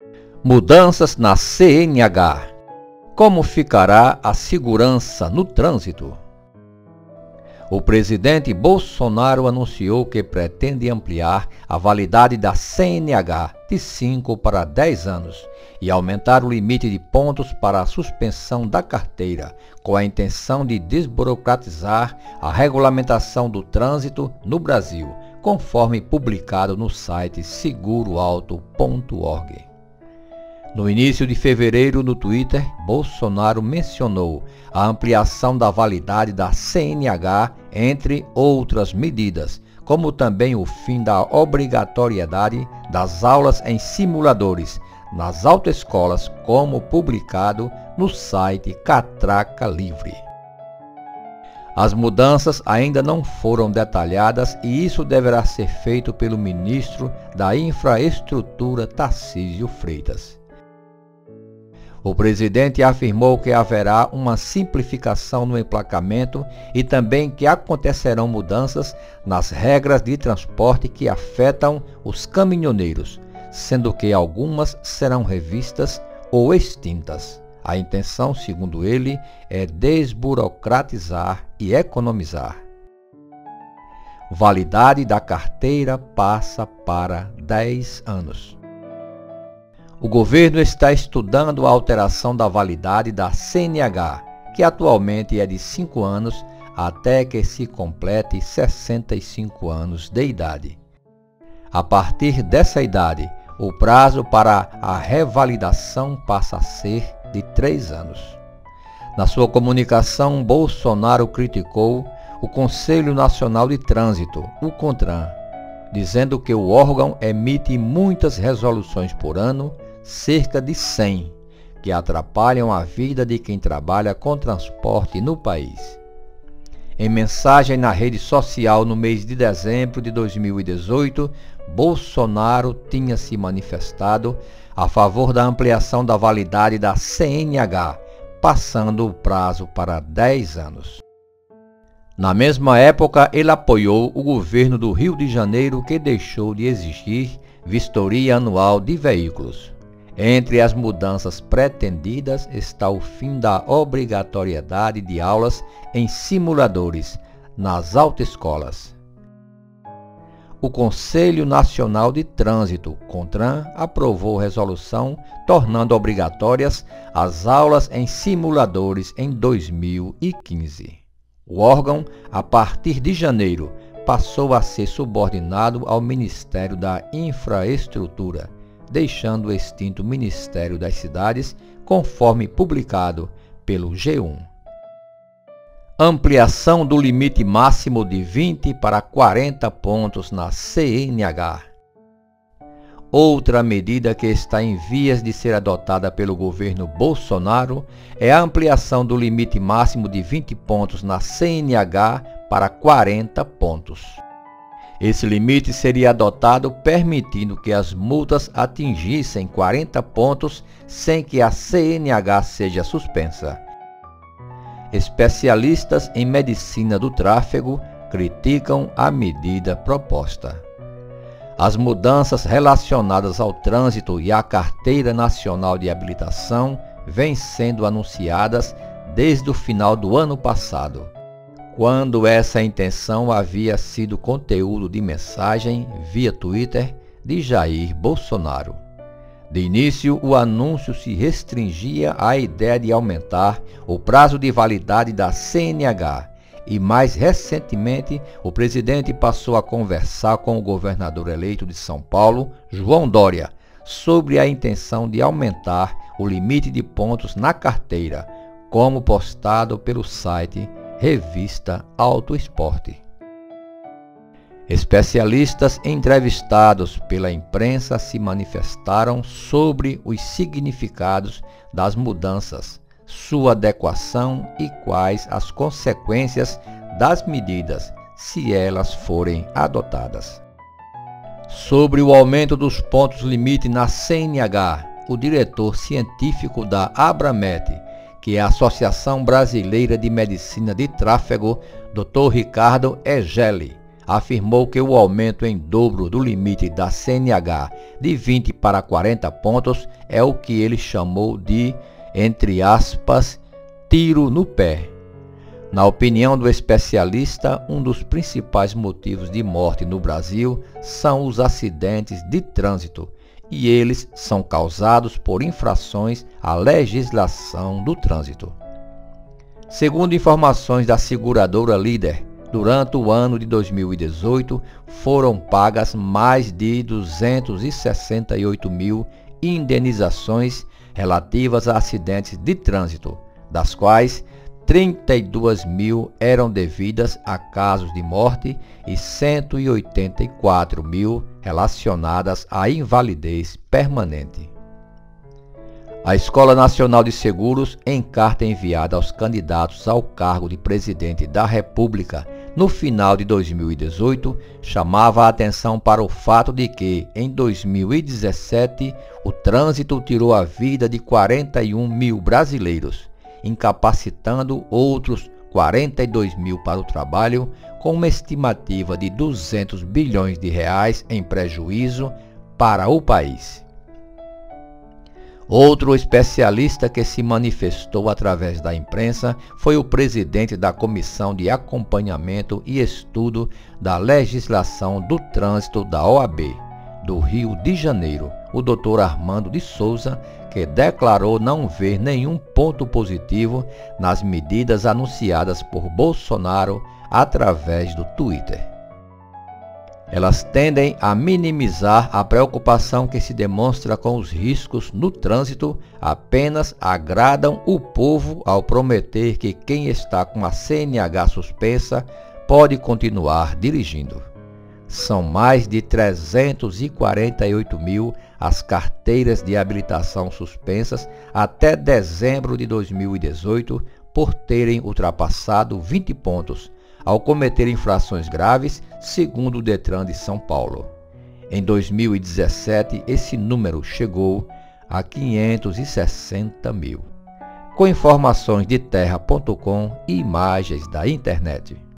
Mudanças na CNH. Como ficará a segurança no trânsito? O presidente Bolsonaro anunciou que pretende ampliar a validade da CNH de 5 para 10 anos e aumentar o limite de pontos para a suspensão da carteira, com a intenção de desburocratizar a regulamentação do trânsito no Brasil, conforme publicado no site seguroauto.org. No início de fevereiro, no Twitter, Bolsonaro mencionou a ampliação da validade da CNH, entre outras medidas, como também o fim da obrigatoriedade das aulas em simuladores nas autoescolas, como publicado no site Catraca Livre. As mudanças ainda não foram detalhadas e isso deverá ser feito pelo ministro da Infraestrutura, Tarcísio Freitas. O presidente afirmou que haverá uma simplificação no emplacamento e também que acontecerão mudanças nas regras de transporte que afetam os caminhoneiros, sendo que algumas serão revistas ou extintas. A intenção, segundo ele, é desburocratizar e economizar. Validade da carteira passa para 10 anos. O governo está estudando a alteração da validade da CNH, que atualmente é de 5 anos até que se complete 65 anos de idade. A partir dessa idade, o prazo para a revalidação passa a ser de 3 anos. Na sua comunicação, Bolsonaro criticou o Conselho Nacional de Trânsito, o CONTRAN, dizendo que o órgão emite muitas resoluções por ano, cerca de 100, que atrapalham a vida de quem trabalha com transporte no país. Em mensagem na rede social no mês de dezembro de 2018, Bolsonaro tinha se manifestado a favor da ampliação da validade da CNH, passando o prazo para 10 anos. Na mesma época, ele apoiou o governo do Rio de Janeiro, que deixou de exigir vistoria anual de veículos. Entre as mudanças pretendidas está o fim da obrigatoriedade de aulas em simuladores nas autoescolas. O Conselho Nacional de Trânsito, CONTRAN, aprovou resolução tornando obrigatórias as aulas em simuladores em 2015. O órgão, a partir de janeiro, passou a ser subordinado ao Ministério da Infraestrutura, deixando o extinto Ministério das Cidades, conforme publicado pelo G1. Ampliação do limite máximo de 20 para 40 pontos na CNH. Outra medida que está em vias de ser adotada pelo governo Bolsonaro é a ampliação do limite máximo de 20 pontos na CNH para 40 pontos. Esse limite seria adotado permitindo que as multas atingissem 40 pontos sem que a CNH seja suspensa. Especialistas em medicina do tráfego criticam a medida proposta. As mudanças relacionadas ao trânsito e à Carteira Nacional de Habilitação vêm sendo anunciadas desde o final do ano passado, quando essa intenção havia sido conteúdo de mensagem via Twitter de Jair Bolsonaro. De início, o anúncio se restringia à ideia de aumentar o prazo de validade da CNH e, mais recentemente, o presidente passou a conversar com o governador eleito de São Paulo, João Dória, sobre a intenção de aumentar o limite de pontos na carteira, como postado pelo site Revista Auto Esporte. Especialistas entrevistados pela imprensa se manifestaram sobre os significados das mudanças, sua adequação e quais as consequências das medidas, se elas forem adotadas. Sobre o aumento dos pontos limite na CNH, o diretor científico da Abramet, que é a Associação Brasileira de Medicina de Tráfego, Dr. Ricardo Egeli, afirmou que o aumento em dobro do limite da CNH de 20 para 40 pontos é o que ele chamou de, entre aspas, tiro no pé. Na opinião do especialista, um dos principais motivos de morte no Brasil são os acidentes de trânsito, e eles são causados por infrações à legislação do trânsito. Segundo informações da seguradora Líder, durante o ano de 2018 foram pagas mais de 268 mil indenizações relativas a acidentes de trânsito, das quais 32 mil eram devidas a casos de morte e 184 mil relacionadas à invalidez permanente. A Escola Nacional de Seguros, em carta enviada aos candidatos ao cargo de presidente da República no final de 2018, chamava a atenção para o fato de que, em 2017, o trânsito tirou a vida de 41 mil brasileiros, incapacitando outros 42 mil para o trabalho, com uma estimativa de 200 bilhões de reais em prejuízo para o país. Outro especialista que se manifestou através da imprensa foi o presidente da Comissão de Acompanhamento e Estudo da Legislação do Trânsito da OAB, do Rio de Janeiro, o Dr. Armando de Souza, que declarou não ver nenhum ponto positivo nas medidas anunciadas por Bolsonaro através do Twitter. Elas tendem a minimizar a preocupação que se demonstra com os riscos no trânsito, apenas agradam o povo ao prometer que quem está com a CNH suspensa pode continuar dirigindo. São mais de 348 mil as carteiras de habilitação suspensas até dezembro de 2018 por terem ultrapassado 20 pontos, ao cometer infrações graves, segundo o Detran de São Paulo. Em 2017, esse número chegou a 560 mil. Com informações de terra.com e imagens da internet.